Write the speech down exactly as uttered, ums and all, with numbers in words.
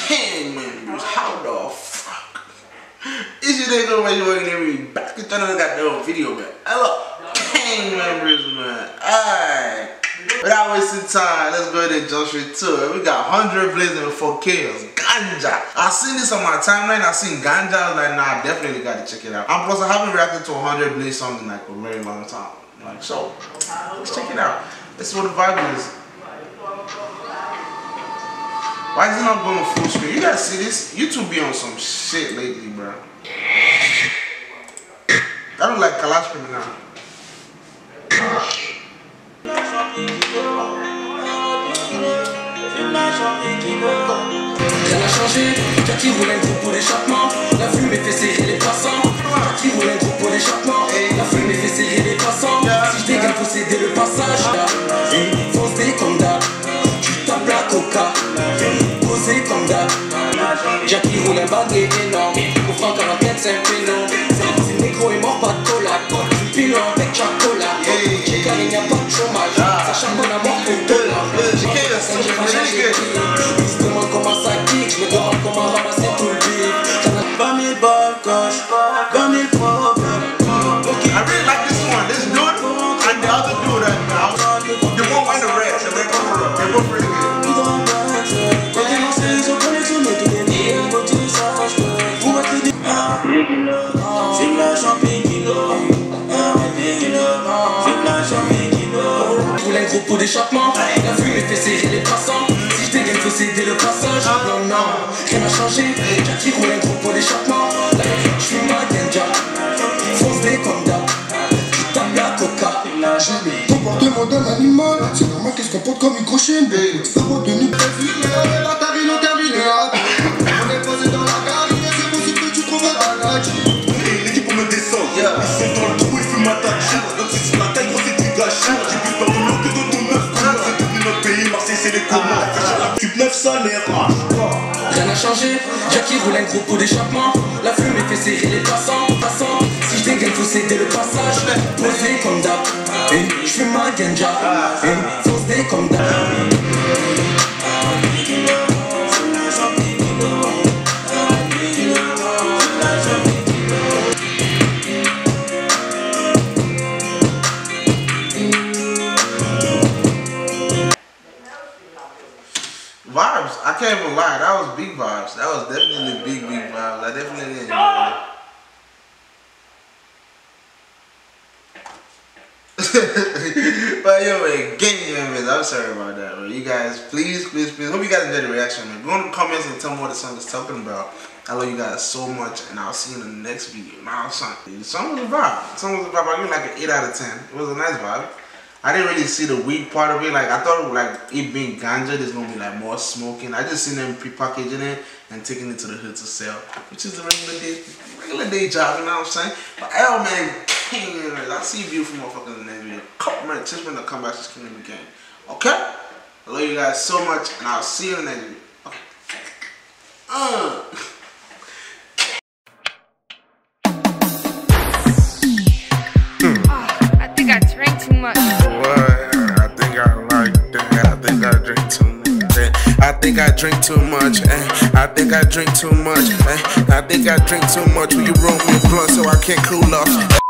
Gang members, how the fuck? Is your nigga when you working every back to another goddamn video, man? Hello, gang members, man. Alright. Without wasting time, let's go ahead and jump straight to it. We got one hundred blazing with four kills. Ganja. I seen this on my timeline. I seen Ganja. I was like, nah, I definitely got to check it out. And plus, I haven't reacted to one hundred blaze songs in like a very long time. Like, so, let's check it out. Let's see what the vibe is. Why is it not going full screen? You guys see this? YouTube be on some shit lately, bro. I don't like Kalash now. Rien n'a changé, Jackie roule un groupe pour l'échappement. La fumée fait serrer les passants. Jackie roule un groupe pour l'échappement. La fumée fait serrer les passants. Si je dégaine, faut céder le passage. Foncé comme d'hab, tu tapes la coca. Posé comme d'hab, Jackie roule un baguette énorme. Pour faire quarante-quatre, c'est un pénon. Si le micro est mort, pas de cola. Du pilon avec chocolat. J'ai car il n'y a pas de chômage. Ça charbonne à mort pour deux. Ils se demandent comment ça kick, je me demande comment ramasser tout le bif. vingt mille balles cash, vingt mille problèmes. I really like this one. This dude and the other dude that now. The one and the red, so they're both they're both pretty good. Quand ils lancent, ils ont collé sur mes tous les nids. Ils vont tout ça, je peux vous mettre des fume la champagne kilo. Fume la champagne kilo. Je roule un gros pot d'échappement. La fumée fait serrer les passants. Si je dégaine, faut céder le passage. Non, non, rien n'a changé. Jackie roule un gros pot d'échappement. Je suis ma ganja. Foncé comme d'hab. Tu tapes la coca. Comportement d'un animal, c'est normal qu'elle se comporte comme une cochine. Frérot de nous préfilé, la tarine non terminée. On est posé dans la carrière, c'est possible que tu trouves un bagage. L'équipe pour me descendre, ils sont dans le trou, ils fument ma tâche. Donc c'est sur la taille, gros c'est du gâchis. J'ai plus peur de l'eau que de ton meuf. C'est devenu notre pays, Marseille c'est les communs. Tu neuf ça les rage. Rien n'a changé, Jackie roule un gros pot d'échappement. La fumée fait serrer les passants, passants. Si je dégaine, faut céder le passage. Posé comme d'hab, je fume ma ganja. Foncé comme d'hab. Vibes, I can't even lie, that was big vibes. That was definitely big, big vibes. I definitely enjoyed it. But yo, man, gang members, I'm sorry about that, man. You guys, please, please, please, hope you guys enjoyed the reaction, man. Go in the comments and tell me what the song is talking about. I love you guys so much, and I'll see you in the next video. Now, son, the song was a vibe. The song was a vibe. I give it like an eight out of ten. It was a nice vibe. I didn't really see the weed part of it. Like, I thought like it being ganja, there's gonna be like more smoking. I just seen them pre-packaging it and taking it to the hood to sell, which is the regular day, regular day job. You know what I'm saying? But hell, man, I'll see you beautiful motherfuckers in the next video. Couple minutes, just when I come back, just kill them again. Okay? I love you guys so much, and I'll see you in the next video. Okay. Uh. I think I drank too much. I think I like that. I think I drink too much. I think I drink too much. I think I drink too much. I think I drink too much. Will you roll me a blunt so I can't cool off?